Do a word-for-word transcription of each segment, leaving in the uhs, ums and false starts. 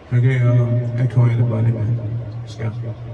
Okay, uh, echoing the bunnymen. Let's go.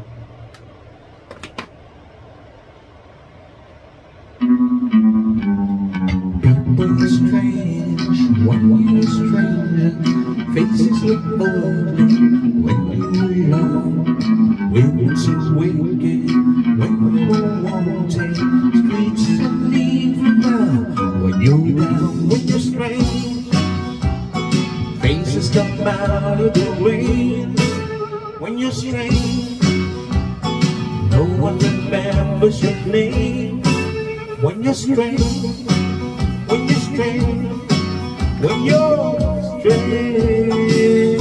People are strange when you're a stranger. Faces look old when you're alone. Women's so wicked when you're wanted. Streets and leaving now when you're down, when you're strange. Faces come out of the rain when you're strange. No one remembers your name when you're strange. When you're strange, when you're strange.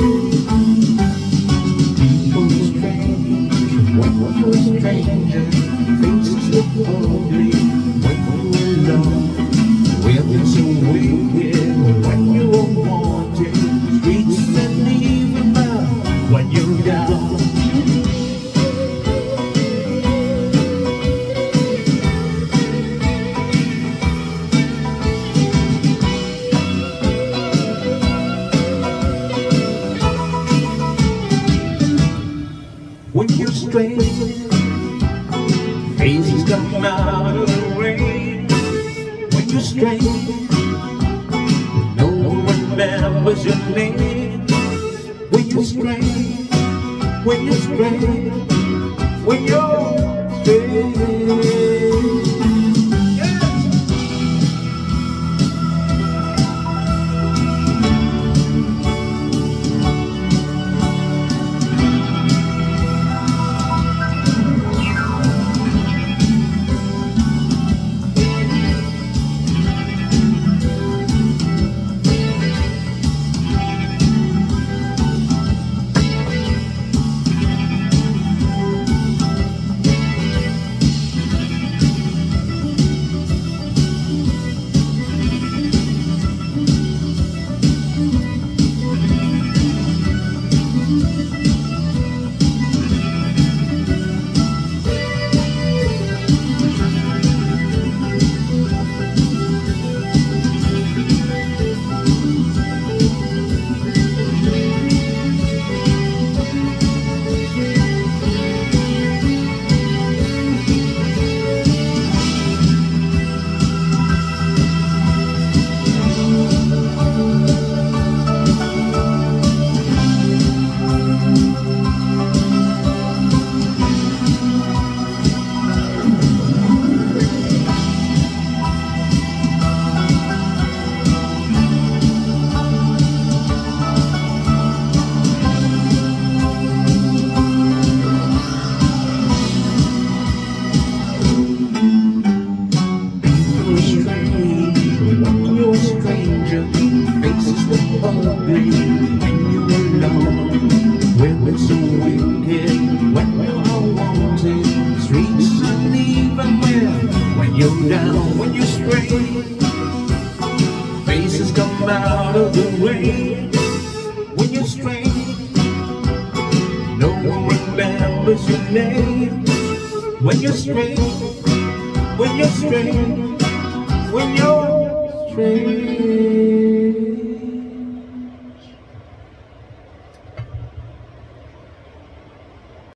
People are strange when you're a stranger. Faces look ugly when you're alone. Women so wicked when you're wanted. Streets and even now when you're down. When you're strange, faces come out of the rain. When you're strange, no one remembers your name. When you're strange, when you're strange, when you're strange. Faces look ugly when you're alone. Women so wicked when you're wanted. Streets uneven when you're down, when you're strange. Faces come out of the rain when you're strange. No one remembers your name when you're strange. When you're strange, when you're strange.